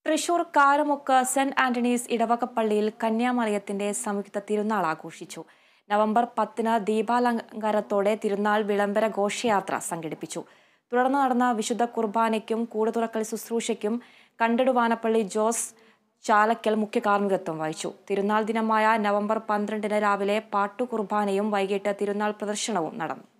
Thrissur Karamukku saint Antony's ഇടവകപ്പള്ളിയിൽ കന്യാമറിയത്തിന്റെ സംയുക്ത തിരുനാൾ ആഘോഷിച്ചു. നവംബർ 10-ന് ദീപാലങ്കാരത്തോടെ തിരുനാൾ വിളംബര ഘോഷയാത്ര സംഘടിപ്പിച്ചു. തുടർന്ന് നടന്ന വിശുദ്ധ കുർബാനയ്ക്കും കൂടുതുറക്കൽ ശുശ്രൂഷയ്ക്കും കണ്ടിടുവാനപ്പള്ളി ജോസ് ചാലക്കൽ മുഖ്യ കാർമ്മികത്വം വഹിച്ചു. തിരുനാൾ ദിനമായ നവംബർ 12-ന് രാവിലെ പാട്ടുകുർബാനയും വൈകിട്ട് തിരുനാൾ പ്രദർശനവും നടന്നു.